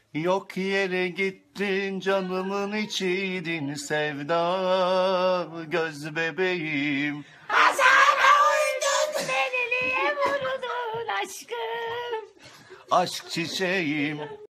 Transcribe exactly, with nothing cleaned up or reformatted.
Yok yere gittin canımın içiydin sevda göz bebeğim. Hazara uydun deliliğe vurdun aşkım. Aşk çiçeğim.